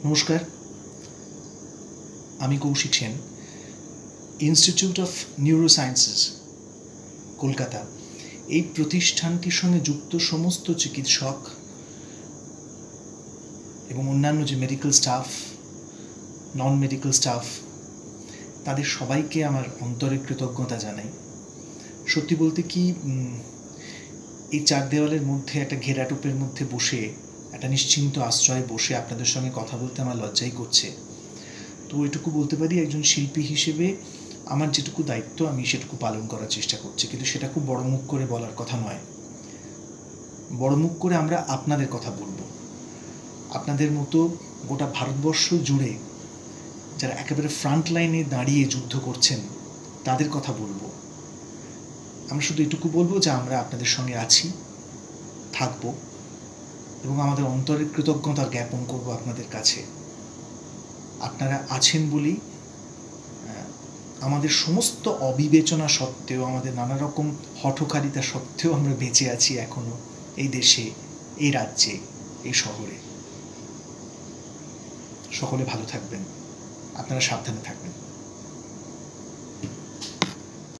নমস্কার, আমি Koushik Sen, institute of neurosciences Kolkata এই প্রতিষ্ঠানটির সঙ্গে যুক্ত সমস্ত চিকিৎসক এবং অন্যান্য যে medical staff, non medical staff, তাদের সবাইকে আমার অন্তরের কৃতজ্ঞতা জানাই। সত্যি বলতে কি, এই চার দেওয়ালের মধ্যে একটা ঘেরাটোপের মধ্যে বসে, একটা নিশ্চিন্ত আশ্রয়ে বসে আপনাদের সঙ্গে কথা বলতে আমার লজ্জাই করছে। তো এটুকু বলতে পারি, একজন শিল্পী হিসেবে আমার যেটুকু দায়িত্ব আমি সেটুকু পালন করার চেষ্টা করছি, কিন্তু সেটা খুব বড় মুখ করে বলার কথা নয়। বড় মুখ করে আমরা আপনাদের কথা বলবো, আপনাদের মতো গোটা ভারতবর্ষ জুড়ে যারা একেবারে ফ্রন্ট লাইনে দাঁড়িয়ে যুদ্ধ করছেন তাদের কথা বলবো। আমরা শুধু এটুকু বলবো যে আমরা আপনাদের সঙ্গে আছি, থাকবো এবং আমাদের অন্তরের কৃতজ্ঞতা জ্ঞাপন করবো আপনাদের কাছে। আপনারা আছেন বলেই আমাদের সমস্ত অবিবেচনা সত্ত্বেও, আমাদের নানা রকম হঠকারিতা সত্ত্বেও আমরা বেঁচে আছি এখনো এই দেশে, এই রাজ্যে, এই শহরে। সকলে ভালো থাকবেন, আপনারা সাবধানে থাকবেন।